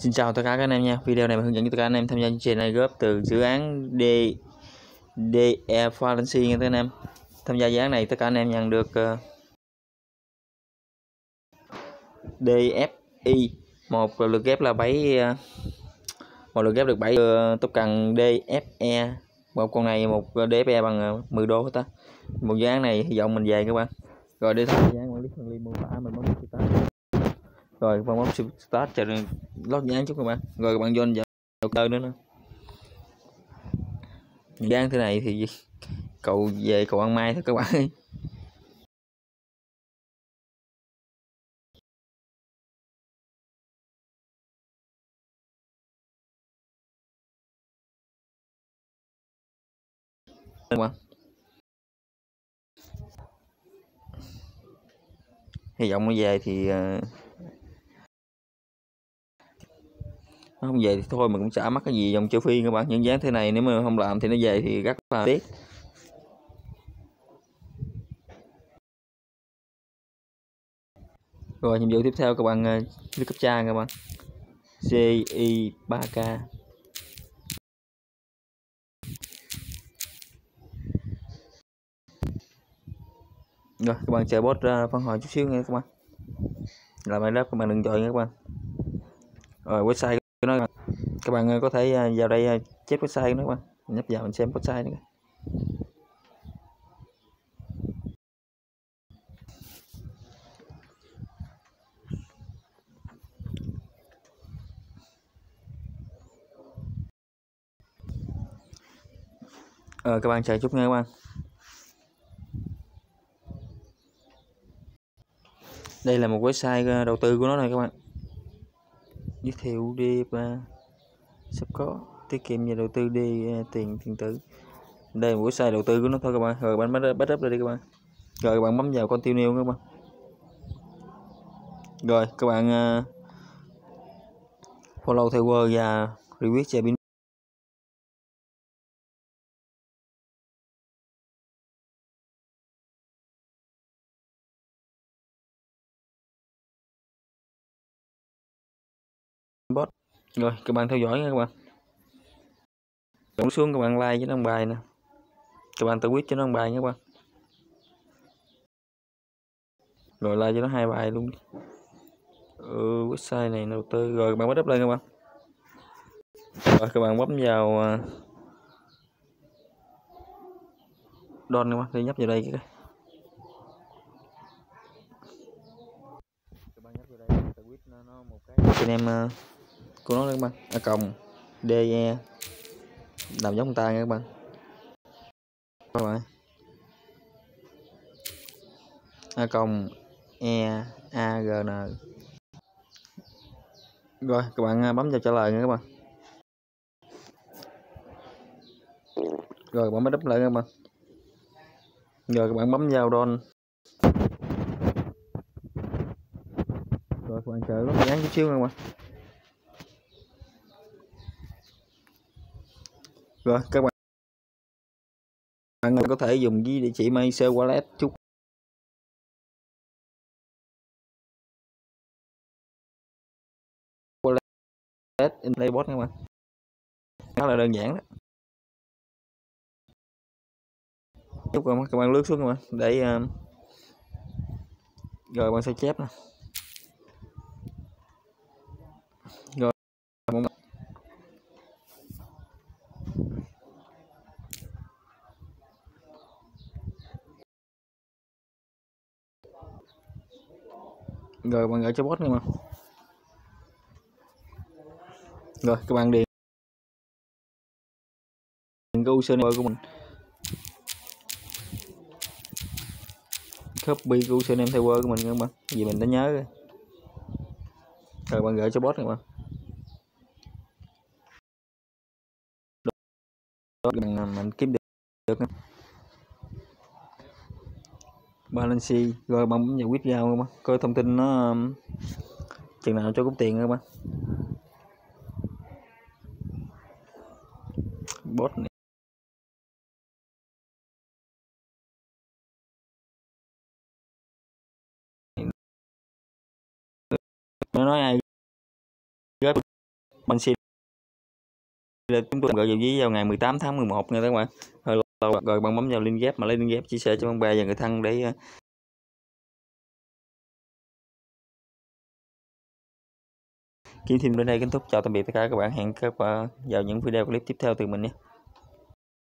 Xin chào tất cả các anh em nha. Video này mình hướng dẫn cho tất cả anh em tham gia chương trình này góp từ dự án DE Pharmacy nha các anh em. Tham gia dự án này tất cả anh em nhận được DFI, một lượt ghép là 7, một lượt ghép được 7 tốc cần DFE. Một con này một DFE bằng 10 đô hết á. Một dự án này hy vọng mình về các bạn. Rồi để tham gia dự án, quản lý phần mô tả mình bấm start. Rồi bấm start chờ lót dự án chút các bạn. Rồi các bạn join vào đầu tư nữa nè. Dự án thế này thì cậu về cậu ăn mai thôi các bạn ơi. Hy vọng nó về thì nó không về thì thôi mình cũng chả mắc cái gì dòng châu Phi các bạn. Những dáng thế này nếu mà không làm thì nó về thì rất là tiếc. Rồi nhiệm vụ tiếp theo các bạn viết captcha các bạn. CI3K. Rồi các bạn chờ bot phản hồi chút xíu nha các bạn. Làm bài lớp các bạn đừng chọi nha các bạn. Rồi website của nó các bạn có thể vào đây chép website của nó các bạn. Nhấp vào mình xem website nữa. Các bạn chờ chút nha các bạn. Đây là một website đầu tư của nó này các bạn. Giới thiệu đi sắp có tiết kiệm và đầu tư đi tiền tử. Đây là một website đầu tư của nó thôi các bạn. Rồi bạn bắt up đây đi các bạn. Rồi các bạn bấm vào continue các bạn. Rồi các bạn follow theo word và request cho pin. Bot. Rồi các bạn theo dõi nha các bạn. Cộng xuống các bạn like cho nó bài nè. Các bạn tự quyết cho nó bài nha các bạn. Rồi like cho nó 2 bài luôn. Website này đầu tư. Rồi các bạn bắt up lên các bạn. Rồi các bạn bấm vào don các bạn, đi nhấp vào đây cái. Các bạn nhấp vào đây tự quyết nó một cái anh em của nó các bạn. Cộng DE làm giống người ta nha các bạn. Rồi. Cộng EAGN. Rồi các bạn bấm vào trả lời nha các bạn. Rồi các bạn mới đắp lại các bạn. Rồi các bạn bấm vào don. Rồi các bạn chờ nó dán chút xíu nha các bạn. Rồi các bạn có thể dùng với địa chỉ Master Wallet chút wallet in Playbot các bạn. Rất là đơn giản đó. Chút các bạn lướt xuống các bạn để rồi bạn sẽ chép nè. Rồi bạn gửi cho bot nha mà. Rồi các bạn điền cái username của mình, copy cái username theo word của mình các bạn, vì mình đã nhớ rồi. Rồi bạn gửi cho bot các bạn. Đó mình kiếm được balance. Rồi bạn bấm vào quýt giao các bạn, coi thông tin nó chừng nào cho cúng tiền các bạn. Bot này nó nói ai mình xin là chúng tôi gọi vào vào ngày 18 tháng 11 nha các bạn. Rồi bạn bấm vào link ghép mà lấy link ghép chia sẻ cho bạn bè và người thân để kiếm thêm. Đến đây kết thúc, chào tạm biệt tất cả các bạn, hẹn các bạn vào những video clip tiếp theo từ mình nhé.